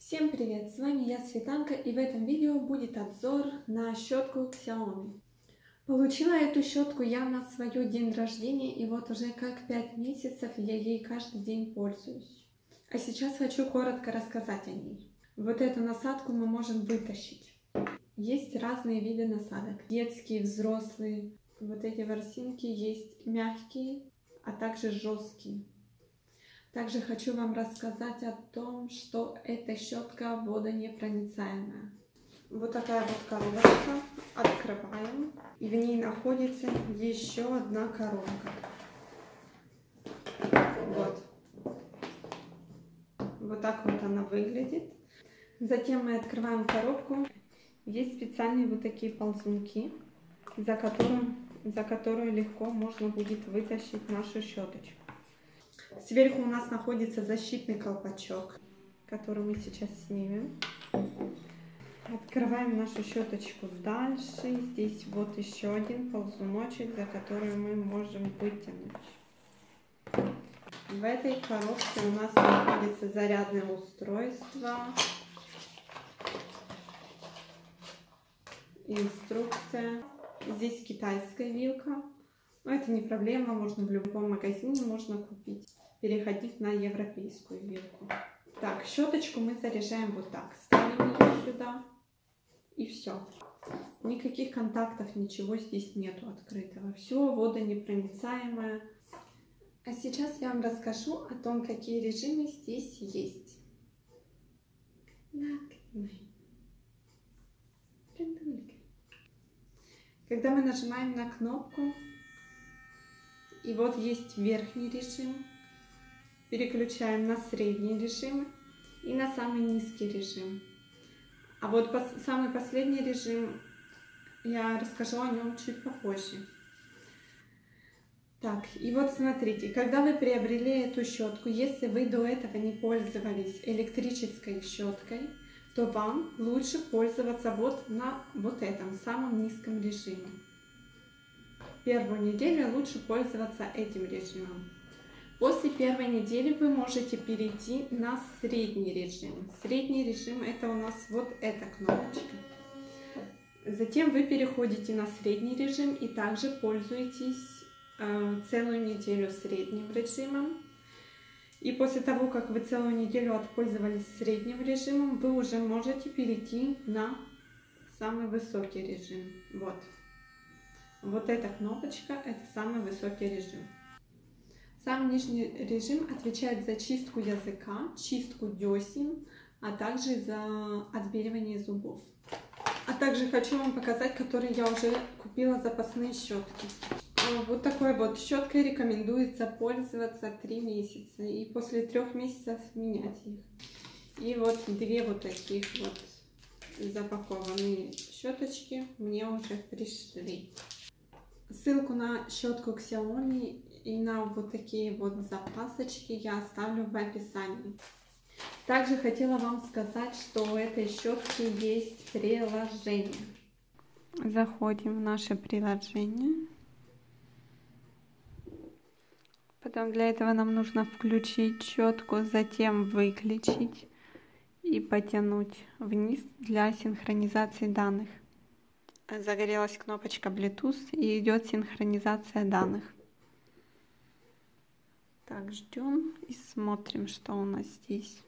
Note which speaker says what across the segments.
Speaker 1: Всем привет! С вами я, Светланка, и в этом видео будет обзор на щетку Xiaomi. Получила эту щетку я на свой день рождения, и вот уже как 5 месяцев я ей каждый день пользуюсь. А сейчас хочу коротко рассказать о ней. Вот эту насадку мы можем вытащить. Есть разные виды насадок. Детские, взрослые. Вот эти ворсинки есть мягкие, а также жесткие. Также хочу вам рассказать о том, что эта щетка водонепроницаемая. Вот такая вот коробочка. Открываем. И в ней находится еще одна коробка. Вот. Вот так вот она выглядит. Затем мы открываем коробку. Есть специальные вот такие ползунки, за которую легко можно будет вытащить нашу щеточку. Сверху у нас находится защитный колпачок, который мы сейчас снимем. Открываем нашу щеточку дальше. Здесь вот еще один ползуночек, за который мы можем вытянуть. В этой коробке у нас находится зарядное устройство, инструкция. Здесь китайская вилка. Но это не проблема, можно в любом магазине можно купить. Переходить на европейскую вилку. Так, щеточку мы заряжаем вот так. Ставим ее сюда. И все. Никаких контактов, ничего здесь нету открытого. Все водонепроницаемое. А сейчас я вам расскажу о том, какие режимы здесь есть. Когда мы нажимаем на кнопку, и вот есть верхний режим, переключаем на средний режим и на самый низкий режим. А вот самый последний режим, я расскажу о нем чуть попозже. Так, и вот смотрите, когда вы приобрели эту щетку, если вы до этого не пользовались электрической щеткой, то вам лучше пользоваться вот на вот этом самом низком режиме. Первую неделю лучше пользоваться этим режимом. После первой недели вы можете перейти на средний режим. Средний режим — это у нас вот эта кнопочка. Затем вы переходите на средний режим и также пользуетесь целую неделю средним режимом. И после того, как вы целую неделю отпользовались средним режимом, вы уже можете перейти на самый высокий режим. Вот. Вот эта кнопочка — это самый высокий режим. Самый нижний режим отвечает за чистку языка, чистку десен, а также за отбеливание зубов. А также хочу вам показать, которые я уже купила запасные щетки. Вот такой вот щеткой рекомендуется пользоваться 3 месяца. И после 3 месяцев менять их. И вот 2 вот таких вот запакованные щеточки мне уже пришли. Ссылку на щетку Xiaomi и на вот такие вот запасочки я оставлю в описании. Также хотела вам сказать, что у этой щетки есть приложение. Заходим в наше приложение. Потом для этого нам нужно включить щетку, затем выключить и потянуть вниз для синхронизации данных. Загорелась кнопочка Bluetooth и идет синхронизация данных. Так, ждем и смотрим, что у нас здесь.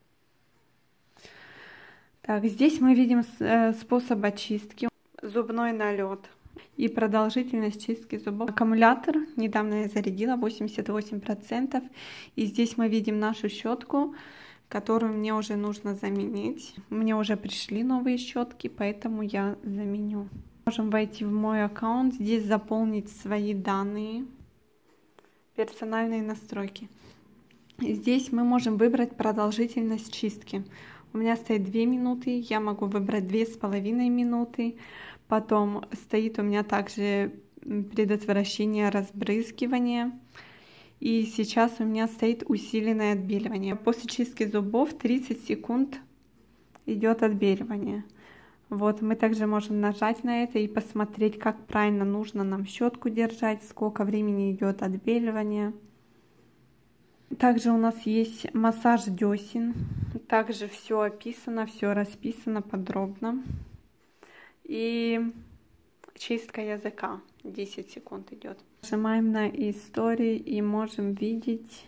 Speaker 1: Так, здесь мы видим способ очистки, зубной налет и продолжительность чистки зубов. Аккумулятор недавно я зарядила 88%. И здесь мы видим нашу щетку, которую мне уже нужно заменить. Мне уже пришли новые щетки, поэтому я заменю. Можем войти в мой аккаунт, здесь заполнить свои данные, персональные настройки. Здесь мы можем выбрать продолжительность чистки. У меня стоит 2 минуты, я могу выбрать 2,5 минуты. Потом стоит у меня также предотвращение разбрызгивания. И сейчас у меня стоит усиленное отбеливание. После чистки зубов 30 секунд идет отбеливание. Вот, мы также можем нажать на это и посмотреть, как правильно нужно нам щетку держать, сколько времени идет отбеливание. Также у нас есть массаж десен. Также все описано, все расписано подробно. И чистка языка. 10 секунд идет. Нажимаем на истории и можем видеть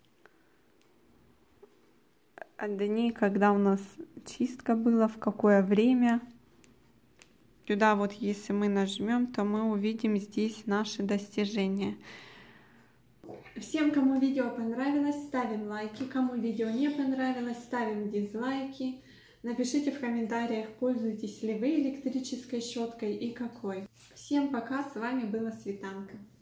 Speaker 1: дни, когда у нас чистка была, в какое время. Сюда вот, если мы нажмем, то мы увидим здесь наши достижения. Всем, кому видео понравилось, ставим лайки. Кому видео не понравилось, ставим дизлайки. Напишите в комментариях, пользуетесь ли вы электрической щеткой и какой. Всем пока, с вами была Светанка.